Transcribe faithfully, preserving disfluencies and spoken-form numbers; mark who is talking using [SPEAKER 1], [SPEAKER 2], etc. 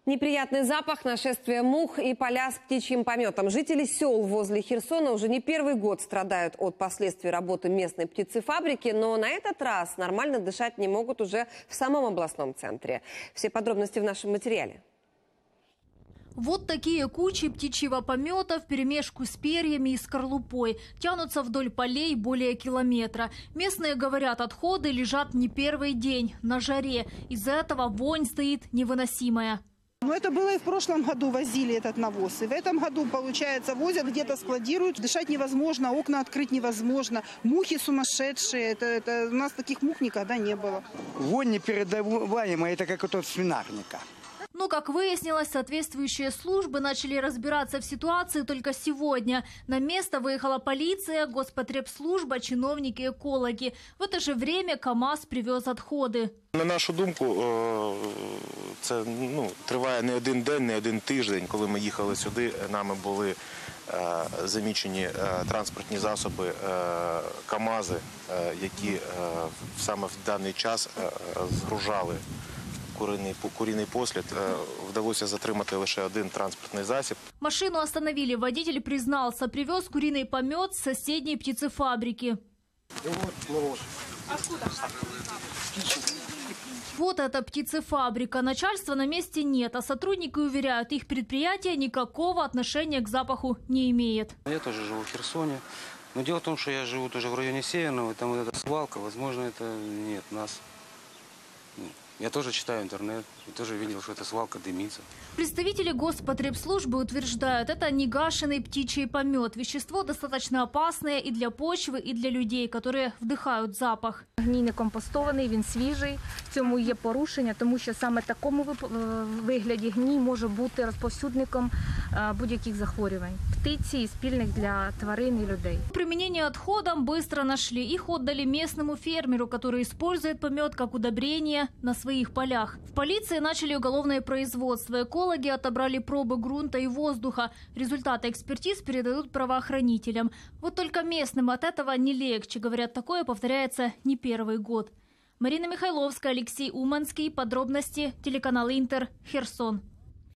[SPEAKER 1] Неприятный запах, нашествие мух и поля с птичьим пометом. Жители сел возле Херсона уже не первый год страдают от последствий работы местной птицефабрики, но на этот раз нормально дышать не могут уже в самом областном центре. Все подробности в нашем материале.
[SPEAKER 2] Вот такие кучи птичьего помета вперемешку с перьями и скорлупой тянутся вдоль полей более километра. Местные говорят, отходы лежат не первый день на жаре. Из-за этого вонь стоит невыносимая.
[SPEAKER 3] Ну, это было и в прошлом году, возили этот навоз. И в этом году, получается, возят, где-то складируют. Дышать невозможно, окна открыть невозможно. Мухи сумасшедшие. Это, это, у нас таких мух никогда не было.
[SPEAKER 4] Вонь непередаваемая, это как от свинарника.
[SPEAKER 2] Но, как выяснилось, соответствующие службы начали разбираться в ситуации только сегодня. На место выехала полиция, Господребслужба, чиновники, экологи. В это же время КАМАЗ привез отходи.
[SPEAKER 5] На нашу думку, це ну, триває не один день, не один тиждень. Коли ми їхали сюди, нами були замічені транспортні засоби КАМАЗи, які саме в даний час згружали куриний, куриний послід. Вдалося затримати лише один транспортний засіб.
[SPEAKER 2] Машину остановили. Водитель признался, привез куриный помет с соседней птицефабрики. Вот эта птицефабрика. Начальства на месте нет, а сотрудники уверяют, их предприятие никакого отношения к запаху не имеет.
[SPEAKER 6] Я тоже живу в Херсоне. Но дело в том, что я живу тоже в районе Северного, там вот эта свалка, возможно, это нет нас. Я тоже читаю интернет и тоже видел, что эта свалка дымится.
[SPEAKER 2] Представители Господребслужбы утверждают, это негашенный птичий помет. Вещество достаточно опасное и для почвы, и для людей, которые вдыхают запах.
[SPEAKER 7] Гній не компостований, він свіжий. В цьому є порушення, тому що саме в такому вигляді гній може бути розповсюдником будь-яких захворювань. Птиці і спільних для тварин и людей.
[SPEAKER 2] Применение отходам быстро нашли. Их отдали местному фермеру, который использует помет как удобрение на своих полях. В полиции начали уголовное производство. Экологи отобрали пробы грунта и воздуха. Результаты экспертиз передадут правоохранителям. Вот только местным от этого не легче. Говорят, такое повторяется не первый год. Марина Михайловская, Алексей Уманский. Подробности телеканал Интер. Херсон.